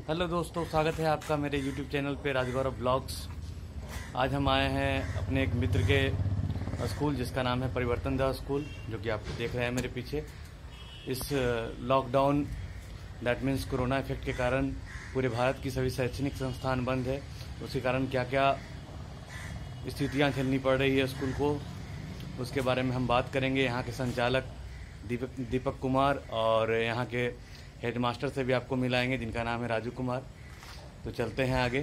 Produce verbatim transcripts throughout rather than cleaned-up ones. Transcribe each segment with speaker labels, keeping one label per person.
Speaker 1: Hello दोस्तों, स्वागत है आपका मेरे यूट्यूब चैनल पे राजगौरव ब्लॉग्स। आज हम आए हैं अपने एक मित्र के स्कूल जिसका नाम है परिवर्तन दास स्कूल, जो कि आप देख रहे हैं मेरे पीछे। इस lockdown that means corona effect के कारण पूरे भारत की सभी शैक्षणिक संस्थान बंद है। उसके कारण क्या क्या स्थितियाँ झेलनी पड़ रही है स्कूल को, उसके बारे में हम बात करेंगे। यहाँ के संचालक दीपक दीपक कुमार और यहाँ के हेडमास्टर से भी आपको मिलाएंगे जिनका नाम है राजू कुमार। तो चलते हैं आगे।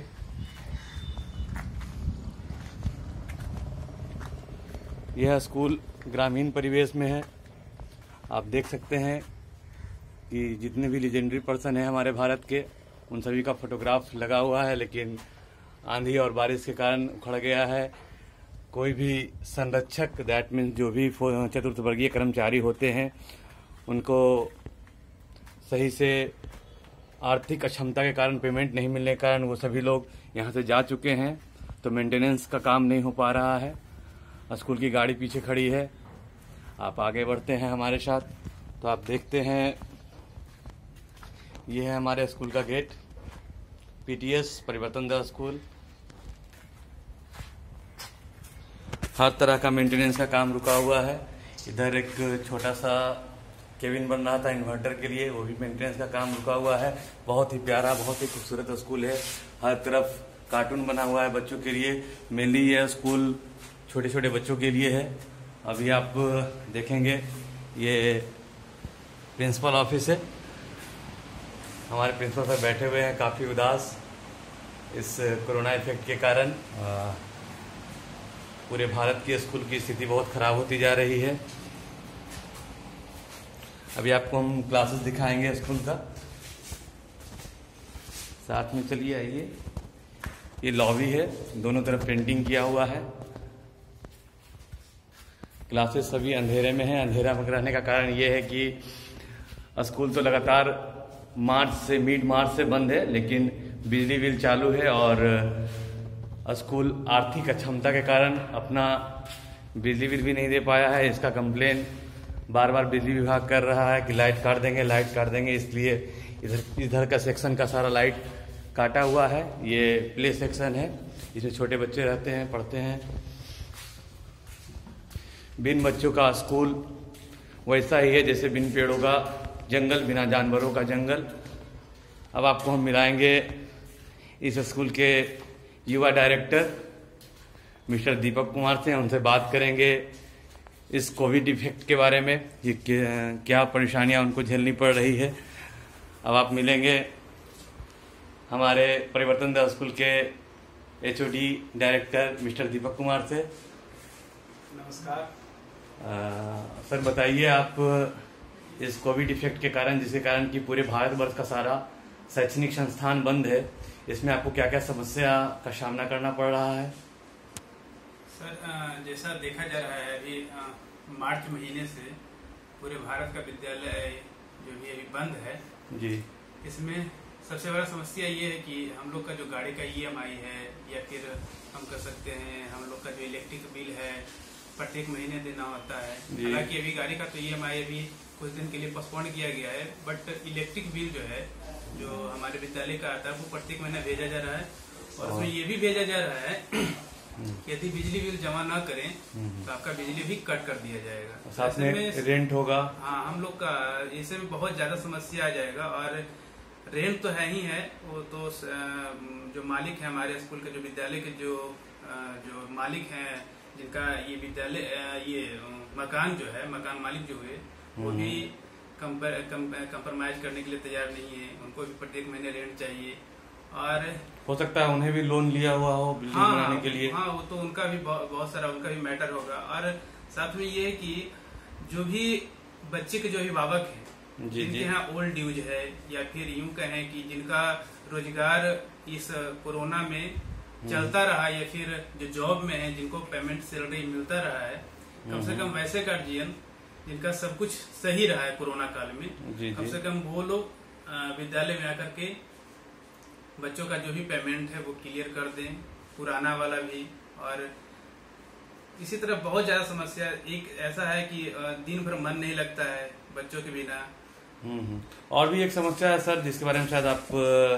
Speaker 1: यह स्कूल ग्रामीण परिवेश में है। आप देख सकते हैं कि जितने भी लीजेंडरी पर्सन हैं हमारे भारत के, उन सभी का फोटोग्राफ लगा हुआ है, लेकिन आंधी और बारिश के कारण उखड़ गया है। कोई भी संरक्षक दैट मीन्स जो भी चतुर्थवर्गीय कर्मचारी होते हैं, उनको सही से आर्थिक अक्षमता के कारण पेमेंट नहीं मिलने के कारण वो सभी लोग यहाँ से जा चुके हैं। तो मेंटेनेंस का काम नहीं हो पा रहा है। स्कूल की गाड़ी पीछे खड़ी है। आप आगे बढ़ते हैं हमारे साथ। तो आप देखते हैं, ये है हमारे स्कूल का गेट, पीटीएस परिवर्तन दास स्कूल। हर तरह का मेंटेनेंस का काम रुका हुआ है। इधर एक छोटा सा केबिन बन रहा था इन्वर्टर के लिए, वो भी मेंटेनेंस का काम रुका हुआ है। बहुत ही प्यारा, बहुत ही खूबसूरत स्कूल है। हर तरफ कार्टून बना हुआ है बच्चों के लिए। मेनली ये स्कूल छोटे छोटे बच्चों के लिए है। अभी आप देखेंगे, ये प्रिंसिपल ऑफिस है। हमारे प्रिंसिपल सर बैठे हुए हैं काफ़ी उदास इस कोरोना इफेक्ट के कारण। पूरे भारत की स्कूल की स्थिति बहुत ख़राब होती जा रही है। अभी आपको हम क्लासेस दिखाएंगे स्कूल का, साथ में चलिए आइए। ये लॉबी है, दोनों तरफ पेंटिंग किया हुआ है। क्लासेस सभी अंधेरे में हैं। अंधेरा में रहने का कारण ये है कि स्कूल तो लगातार मार्च से मिड मार्च से बंद है, लेकिन बिजली बिल चालू है और स्कूल आर्थिक अक्षमता के कारण अपना बिजली बिल भी नहीं दे पाया है। इसका कंप्लेन बार बार बिजली विभाग कर रहा है कि लाइट काट देंगे लाइट काट देंगे इसलिए इधर इधर का सेक्शन का सारा लाइट काटा हुआ है। ये प्ले सेक्शन है, इसमें छोटे बच्चे रहते हैं, पढ़ते हैं। बिन बच्चों का स्कूल वैसा ही है जैसे बिन पेड़ों का जंगल, बिना जानवरों का जंगल। अब आपको हम मिलाएंगे इस स्कूल के युवा डायरेक्टर मिस्टर दीपक कुमार से। उनसे बात करेंगे इस कोविड इफेक्ट के बारे में, ये क्या परेशानियां उनको झेलनी पड़ रही है। अब आप मिलेंगे हमारे परिवर्तन दास स्कूल के HOD director mister Deepak Kumar से।
Speaker 2: नमस्कार
Speaker 1: सर, बताइए आप इस कोविड इफेक्ट के कारण, जिसके कारण कि पूरे भारतवर्ष का सारा शैक्षणिक संस्थान बंद है, इसमें आपको क्या क्या समस्या का सामना करना पड़ रहा है?
Speaker 2: सर, जैसा देखा जा रहा है अभी मार्च महीने से पूरे भारत का विद्यालय जो भी अभी बंद है
Speaker 1: जी।
Speaker 2: इसमें सबसे बड़ा समस्या ये है कि हम लोग का जो गाड़ी का ईएमआई है, या फिर हम कर सकते हैं हम लोग का जो इलेक्ट्रिक बिल है, प्रत्येक महीने देना होता है। हालांकि अभी गाड़ी का तो ईएमआई अभी कुछ दिन के लिए पोस्टपोन किया गया है, बट इलेक्ट्रिक बिल जो है जो हमारे विद्यालय का आता है वो प्रत्येक महीना भेजा जा रहा है। और उसमें ये भी भेजा जा रहा है यदि बिजली बिल जमा ना करें तो आपका बिजली भी कट कर दिया जाएगा।
Speaker 1: साथ में रेंट होगा।
Speaker 2: हाँ, हम लोग का इससे में बहुत ज्यादा समस्या आ जाएगा। और रेंट तो है ही है, वो तो जो मालिक है हमारे स्कूल के, जो विद्यालय के जो जो मालिक हैं, जिनका ये विद्यालय ये मकान जो है, मकान मालिक जो हुए, वो भी कंप्रोमाइज करने के लिए तैयार नहीं है। उनको भी प्रत्येक महीने रेंट चाहिए। और
Speaker 1: हो सकता है उन्हें भी लोन लिया हुआ हो बिल्डिंग
Speaker 2: हाँ,
Speaker 1: बनाने के लिए।
Speaker 2: हाँ, वो तो उनका भी बहुत, बहुत सारा उनका भी मैटर होगा। और साथ में ये है कि जो भी बच्चे के जो अभिभावक हैं, जिनके यहाँ ओल्ड ड्यूज है, या फिर यूं कहें कि जिनका रोजगार इस कोरोना में चलता रहा, या फिर जो जॉब में है जिनको पेमेंट सैलरी मिलता रहा है, कम से कम वैसे गार्जियन जिनका सब कुछ सही रहा है कोरोना काल में,
Speaker 1: जी,
Speaker 2: कम
Speaker 1: जी।
Speaker 2: से कम वो लोग विद्यालय में आकर के बच्चों का जो भी पेमेंट है वो क्लियर कर दें, पुराना वाला भी। और इसी तरह बहुत ज्यादा समस्या एक ऐसा है कि दिन भर मन नहीं लगता है बच्चों के बिना।
Speaker 1: हम्म और भी एक समस्या है सर, जिसके बारे में शायद आप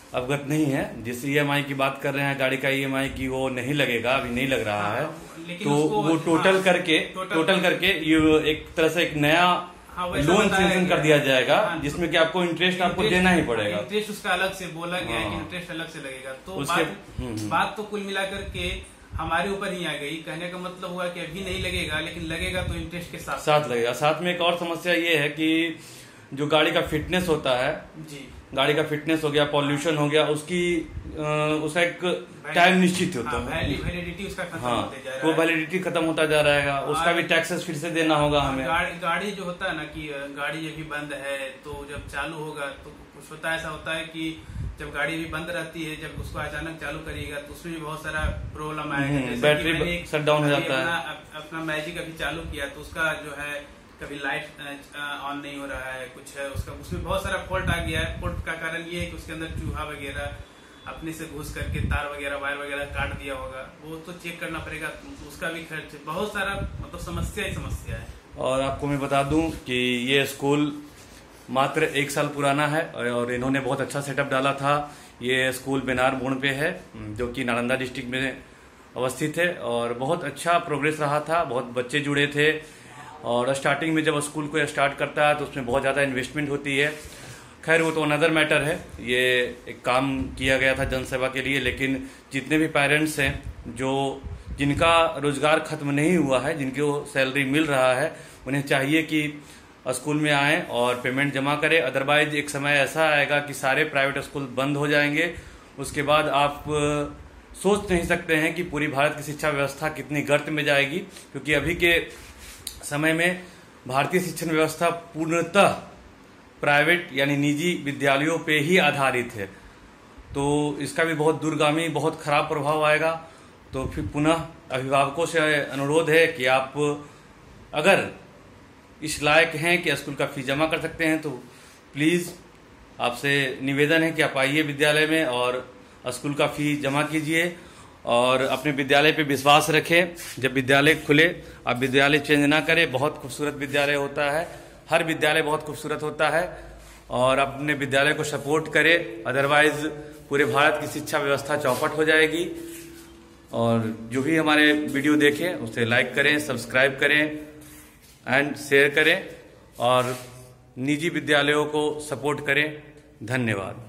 Speaker 1: अवगत नहीं है। जिस ईएमआई की बात कर रहे हैं गाड़ी का ईएमआई की, वो नहीं लगेगा, अभी नहीं लग रहा है। तो वो टोटल हाँ, करके टोटल, टोटल करके ये एक तरह से एक नया हाँ, लोन सेंक्शन कर दिया जाएगा, हाँ, जिसमें कि आपको इंटरेस्ट आपको देना ही पड़ेगा।
Speaker 2: इंटरेस्ट उसका अलग से बोला गया है कि इंटरेस्ट अलग से लगेगा। तो बात, बात तो कुल मिलाकर के हमारे ऊपर ही आ गई। कहने का मतलब हुआ कि अभी नहीं लगेगा, लेकिन लगेगा तो इंटरेस्ट के साथ
Speaker 1: साथ लगेगा। साथ में एक और समस्या ये है कि जो गाड़ी का फिटनेस होता है जी, गाड़ी का फिटनेस हो गया, पॉल्यूशन हो गया, उसकी उसका एक टाइम निश्चित होता है,
Speaker 2: वैलिडिटी उसका खत्म
Speaker 1: हाँ,
Speaker 2: होते जा रहा है।
Speaker 1: वो वैलिडिटी खत्म होता जा रहेगा, उसका भी टैक्सेस फिर से देना होगा हमें।
Speaker 2: गाड़ी, गाड़ी जो होता है ना कि गाड़ी अभी बंद है, तो जब चालू होगा तो कुछ होता है, ऐसा होता है कि जब गाड़ी भी बंद रहती है, जब उसको अचानक चालू करिएगा तो उसमें भी बहुत सारा प्रॉब्लम आएगा।
Speaker 1: बैटरी शट डाउन हो जाता है।
Speaker 2: अपना मैजिक अभी चालू किया तो उसका जो है कभी लाइट ऑन नहीं हो रहा है, कुछ है उसका, उसमें बहुत सारा फॉल्ट आ गया है। फॉल्ट का कारण ये है कि उसके अंदर चूहा वगैरह अपने से घुस करके तार वगैरह वायर वगैरह काट दिया होगा, वो तो चेक करना पड़ेगा, उसका भी खर्च, बहुत सारा मतलब समस्या ही समस्या है।
Speaker 1: और आपको मैं बता दूं कि ये स्कूल मात्र एक साल पुराना है और इन्होंने बहुत अच्छा सेटअप डाला था। ये स्कूल बेनार मोड़ पे है, जो कि नालंदा डिस्ट्रिक्ट में अवस्थित है, और बहुत अच्छा प्रोग्रेस रहा था, बहुत बच्चे जुड़े थे। और स्टार्टिंग में जब स्कूल को स्टार्ट करता है तो उसमें बहुत ज़्यादा इन्वेस्टमेंट होती है। खैर वो तो अनदर मैटर है, ये एक काम किया गया था जनसेवा के लिए। लेकिन जितने भी पेरेंट्स हैं जो जिनका रोजगार खत्म नहीं हुआ है, जिनको सैलरी मिल रहा है, उन्हें चाहिए कि स्कूल में आएँ और पेमेंट जमा करें। अदरवाइज एक समय ऐसा आएगा कि सारे प्राइवेट स्कूल बंद हो जाएंगे। उसके बाद आप सोच नहीं सकते हैं कि पूरी भारत की शिक्षा व्यवस्था कितनी गर्त में जाएगी, क्योंकि अभी के समय में भारतीय शिक्षण व्यवस्था पूर्णतः प्राइवेट यानी निजी विद्यालयों पे ही आधारित है। तो इसका भी बहुत दूरगामी, बहुत खराब प्रभाव आएगा। तो फिर पुनः अभिभावकों से अनुरोध है कि आप अगर इस लायक हैं कि स्कूल का फीस जमा कर सकते हैं तो प्लीज़ आपसे निवेदन है कि आप आइए विद्यालय में और स्कूल का फीस जमा कीजिए और अपने विद्यालय पे विश्वास रखें। जब विद्यालय खुले आप विद्यालय चेंज ना करें। बहुत खूबसूरत विद्यालय होता है, हर विद्यालय बहुत खूबसूरत होता है, और अपने विद्यालय को सपोर्ट करें। अदरवाइज पूरे भारत की शिक्षा व्यवस्था चौपट हो जाएगी। और जो भी हमारे वीडियो देखें उसे लाइक करें, सब्सक्राइब करें एंड शेयर करें, और निजी विद्यालयों को सपोर्ट करें। धन्यवाद।